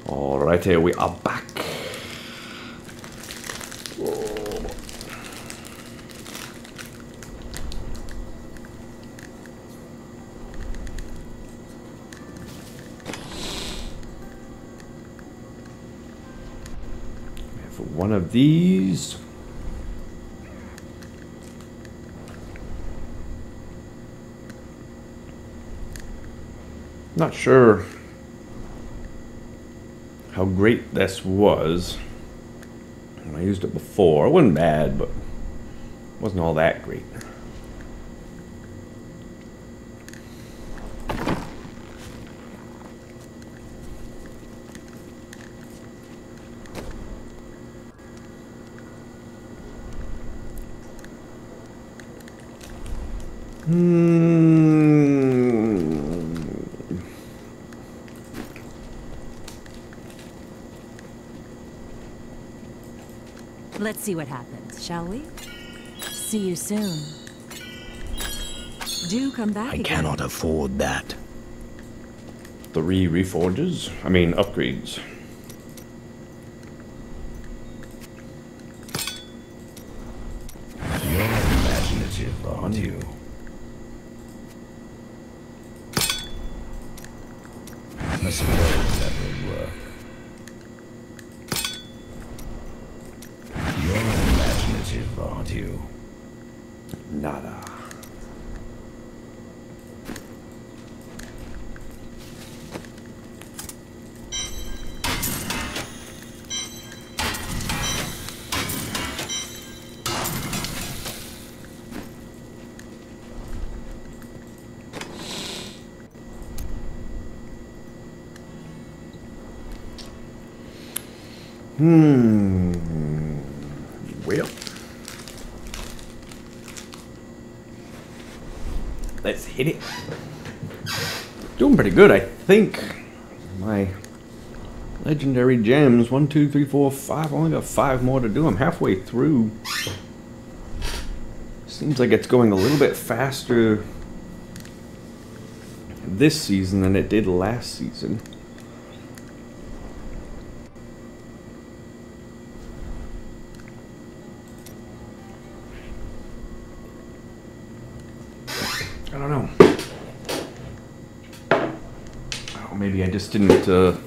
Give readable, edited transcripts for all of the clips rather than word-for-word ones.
Alright, here we are back. For one of these. Not sure how great this was. I used it before. It wasn't bad, but it wasn't all that great. Let's see what happens, shall we? See you soon. Do come back again. I cannot afford that. 3 reforges? I mean, upgrades. You're imaginative, aren't you? I suppose that will work. You're imaginative, aren't you? Nada. Well, let's hit it. Doing pretty good, I think. My legendary gems, 1, 2, 3, 4, 5. Only got 5 more to do. I'm halfway through. Seems like it's going a little bit faster this season than it did last season. I don't know. Oh, maybe I just didn't, I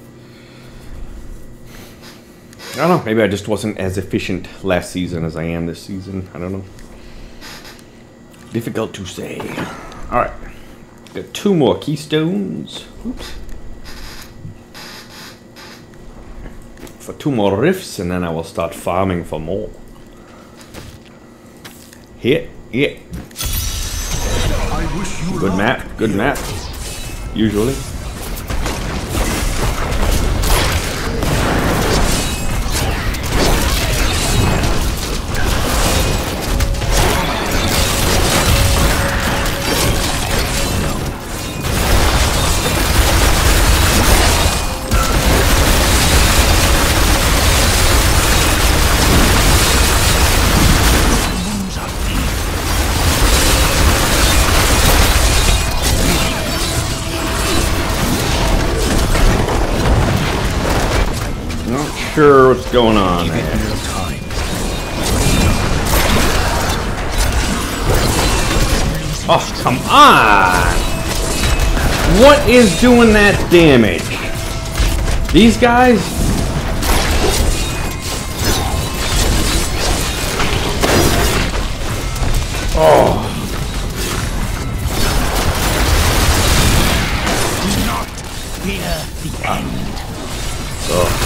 don't know. Maybe I just wasn't as efficient last season as I am this season. I don't know. Difficult to say. Alright. Got 2 more keystones. Oops. For 2 more rifts, and then I will start farming for more. Hit. Good map, good map. Usually. Sure what's going on there. Oh, come on! What is doing that damage? These guys? Oh. Do not fear the end. Oh.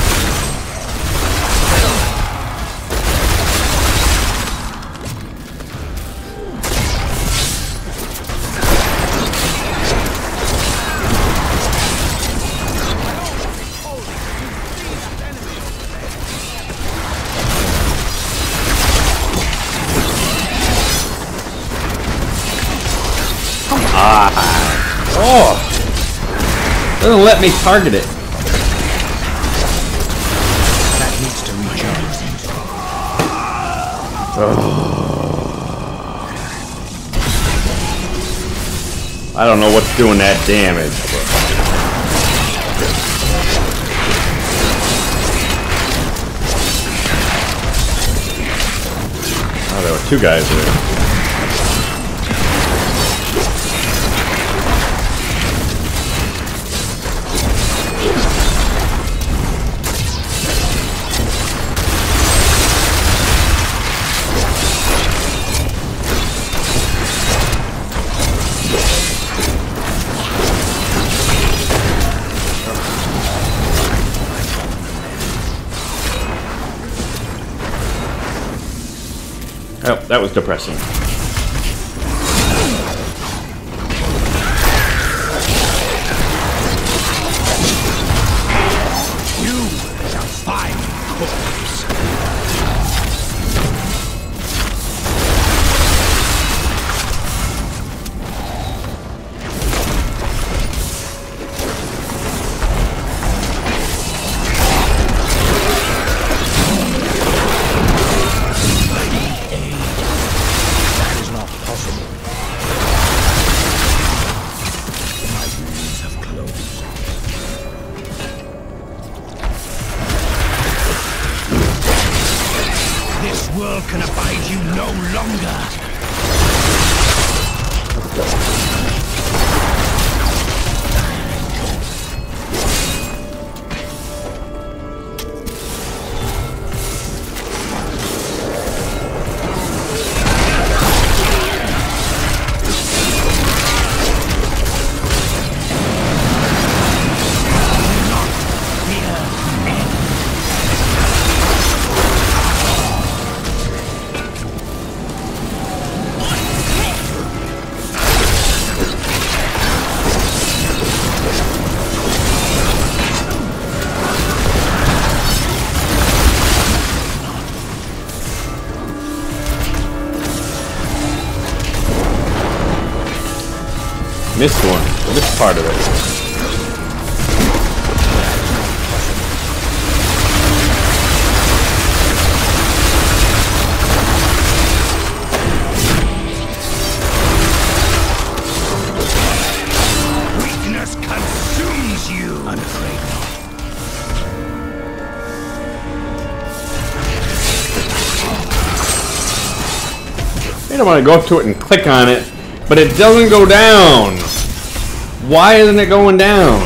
Oh! Doesn't let me target it. That needs to recharge. Oh. I don't know what's doing that damage. But... two guys there. Oh, that was depressing. You shall find corpse. Can abide you no longer. Missed one. Missed part of it. Weakness consumes you. I'm afraid not. I don't want to go up to it and click on it, but it doesn't go down. Why isn't it going down?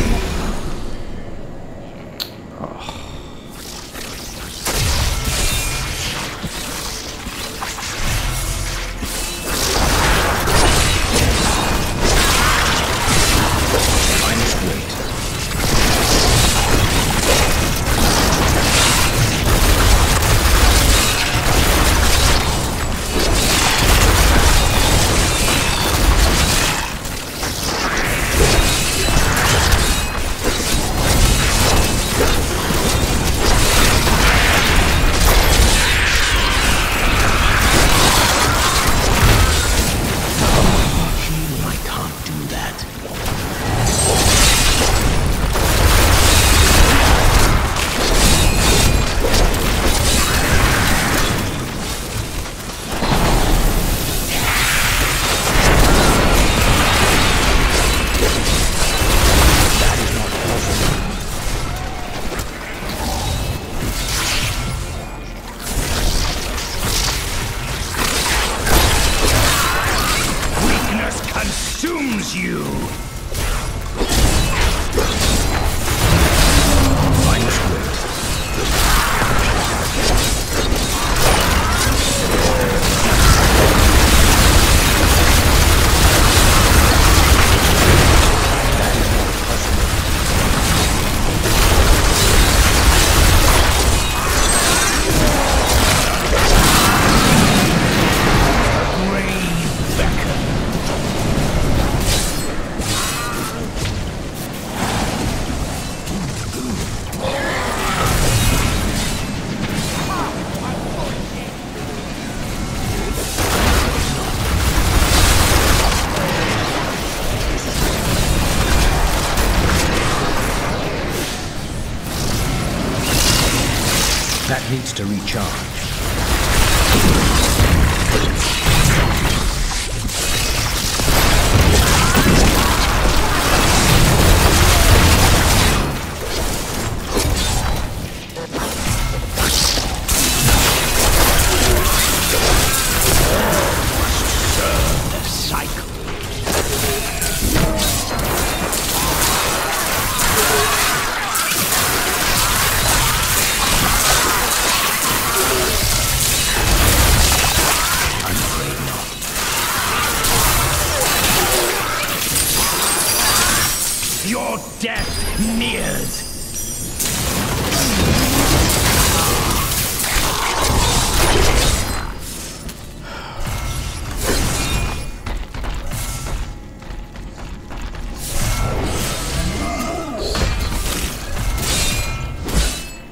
That needs to recharge.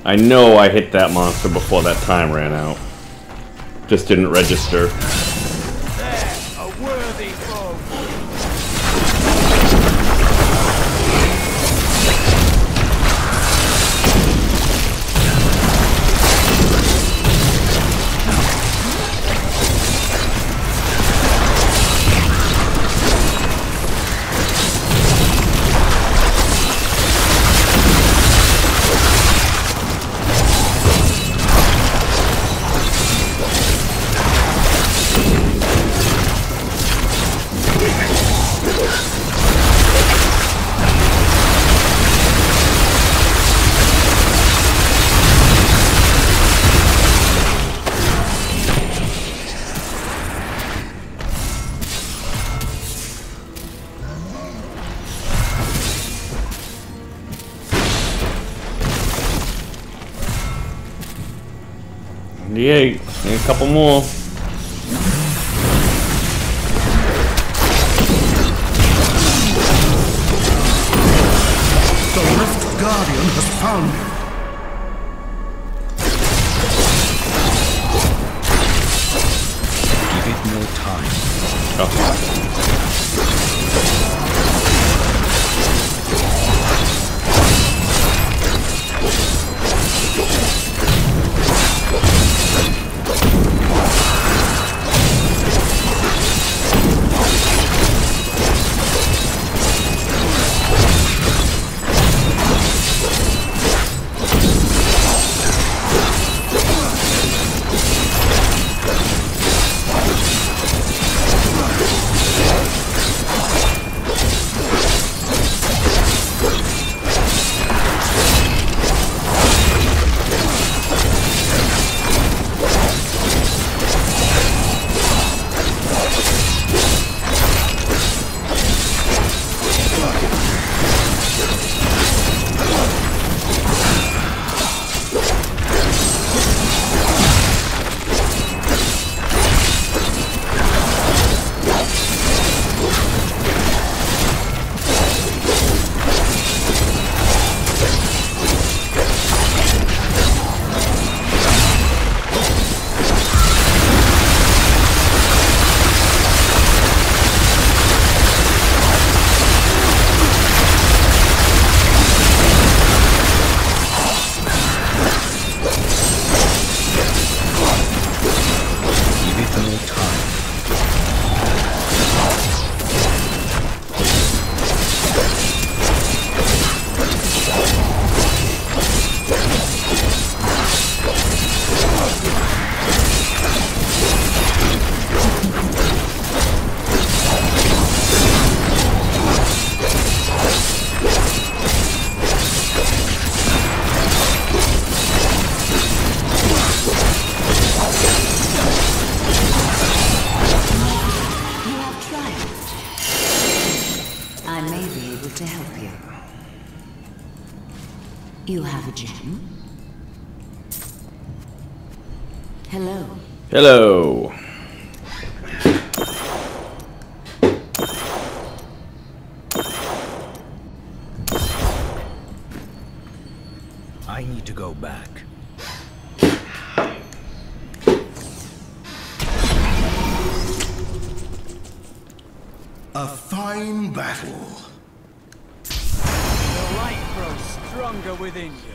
I know I hit that monster before that time ran out. Just didn't register. There, a worthy foe. Need a couple more. The Rift Guardian has found you. Give it more time. You have a gem? Hello. Hello. I need to go back. A fine battle. The light grows stronger within you.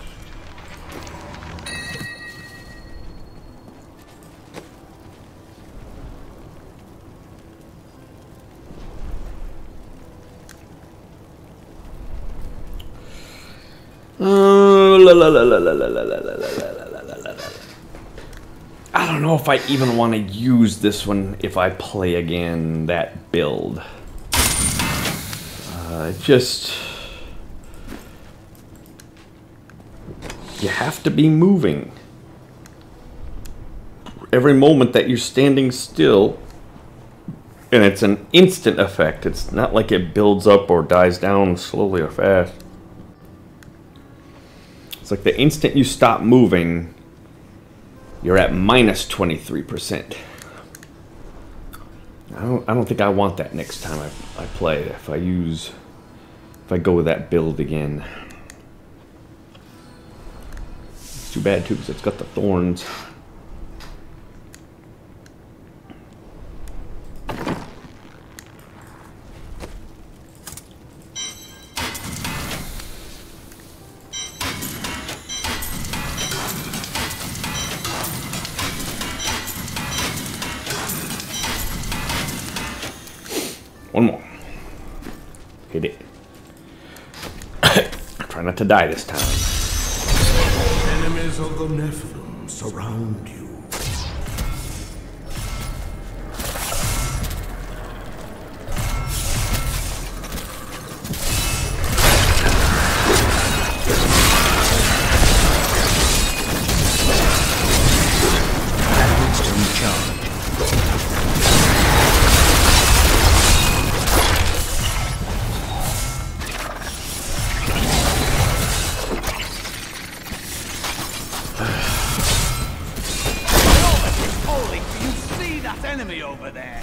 I don't know if I even want to use this one if I play again that build. Just... you have to be moving. Every moment that you're standing still, and it's an instant effect. It's not like it builds up or dies down slowly or fast. It's like the instant you stop moving, you're at minus 23%. I don't think I want that next time I play. If I go with that build again. too bad too, because it's got the thorns. One more. Hit it. Try not to die this time. Enemies of the Nephilim surround you. Enemy over there.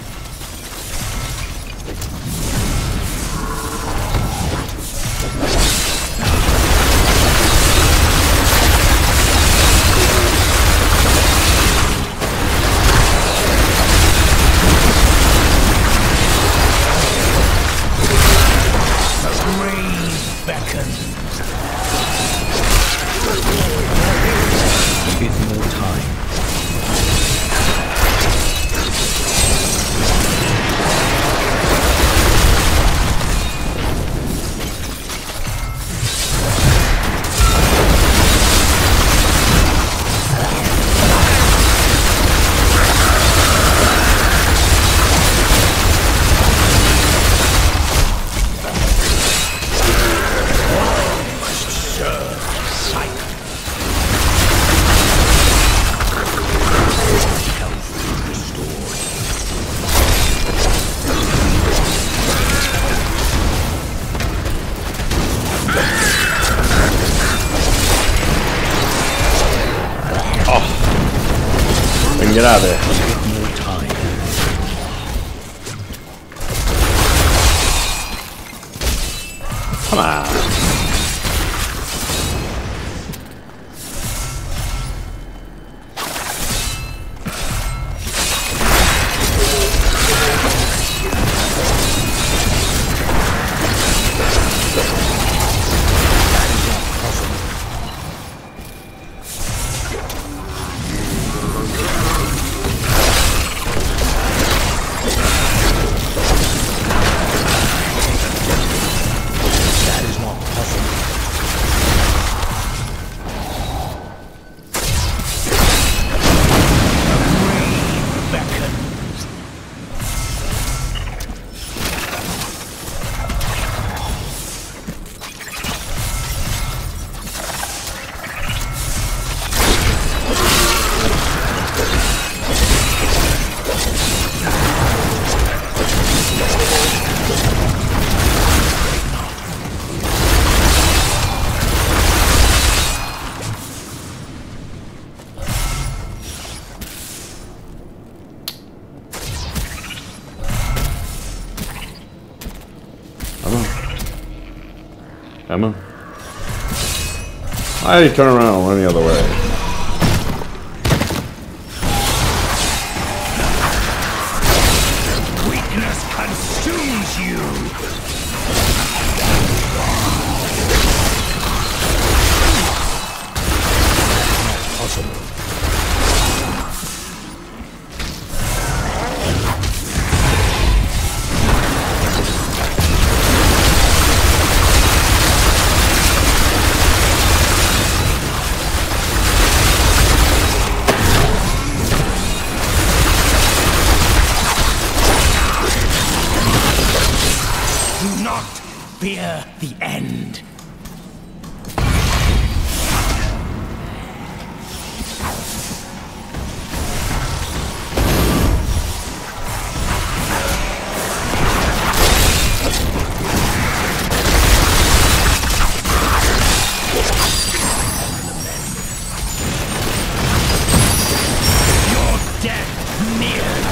The grave beckons. Give more time. Get out of there. More time. Come on. Come on. I turn around any other way. Weakness consumes you. Not possible. Fear the end. Your death nears.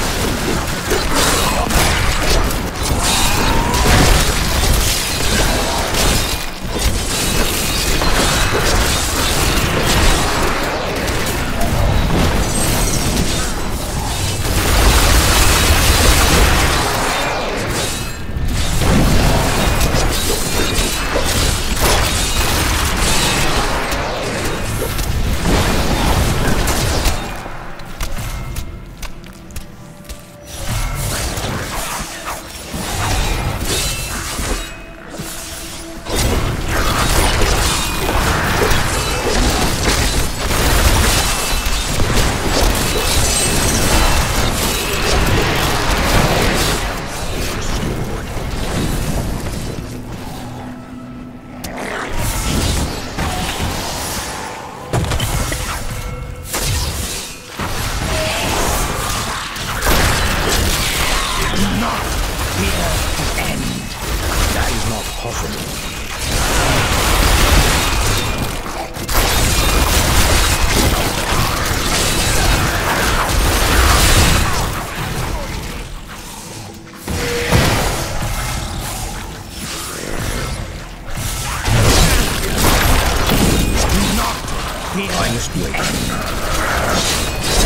I must wait.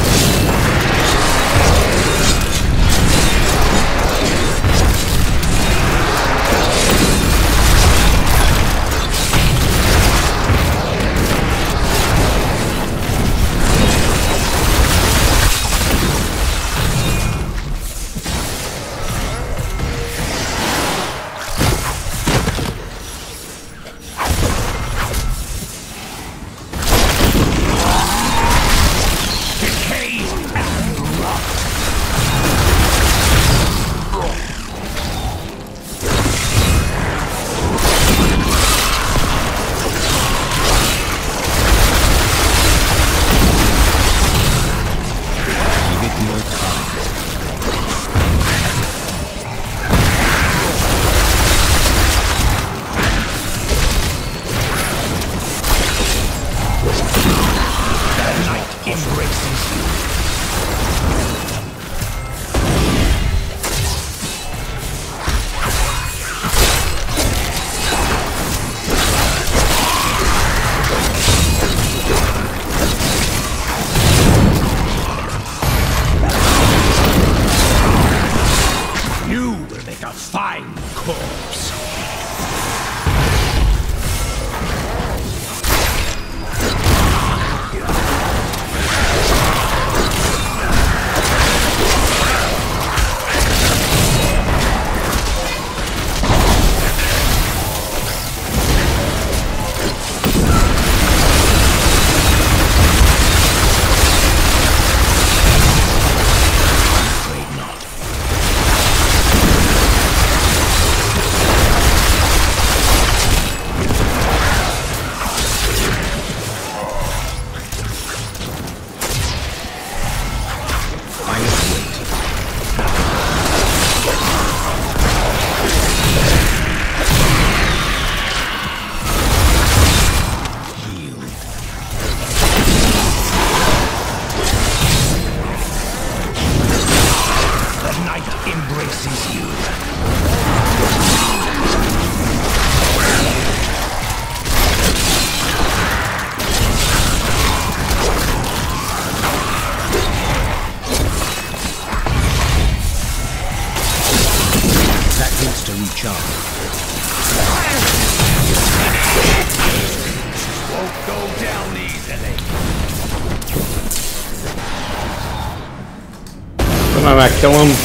Did I kill him?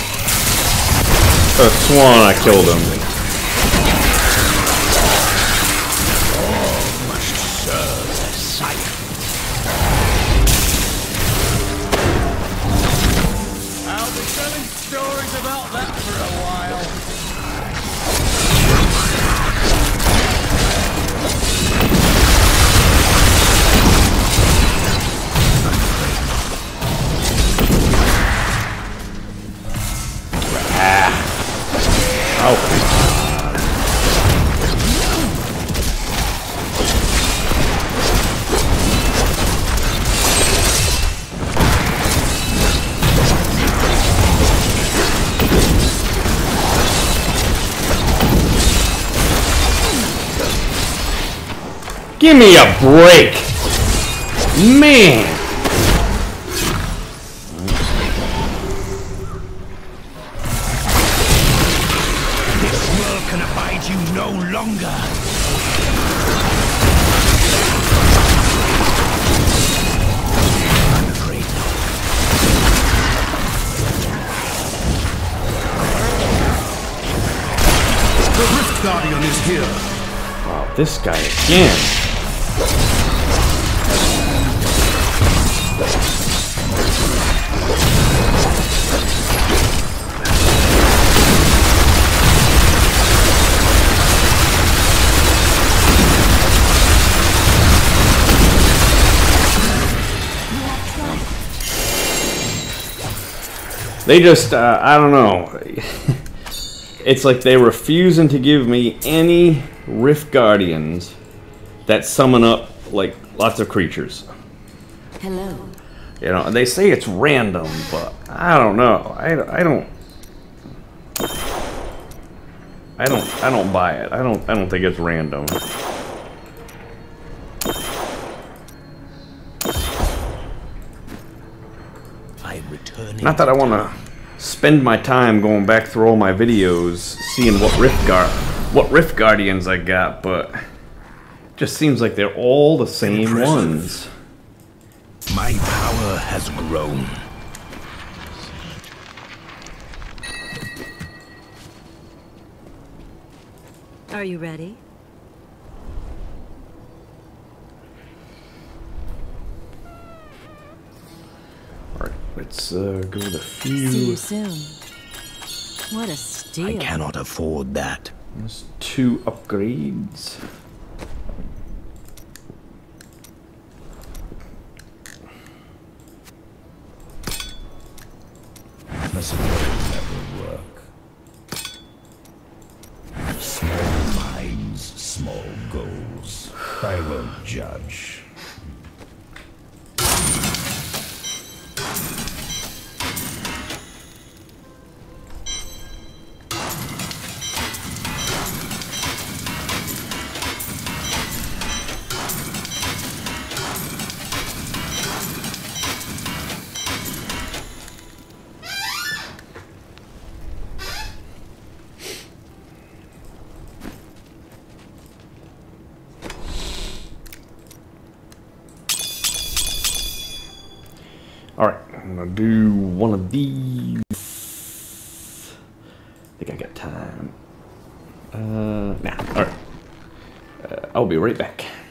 I sworn I killed him. Must serve as sight. I'll be telling stories about that for a while. Oh. Give me a break, man. Guardian is here. Wow, this guy again. They just, I don't know. It's like they're refusing to give me any Rift Guardians that summon up, like, lots of creatures. Hello. You know, they say it's random, but I don't know. I don't buy it. I don't think it's random. returning. Not that I want to spend my time going back through all my videos, seeing what Rift Guardians I got, but it just seems like they're all the same ones. My power has grown. Are you ready? Alright, let's go with a few. See you soon. What a steal. I cannot afford that. There's 2 upgrades. This will never work. Small minds, small goals. I won't judge. Alright, I'm gonna do one of these. I think I got time. Nah, alright. I'll be right back.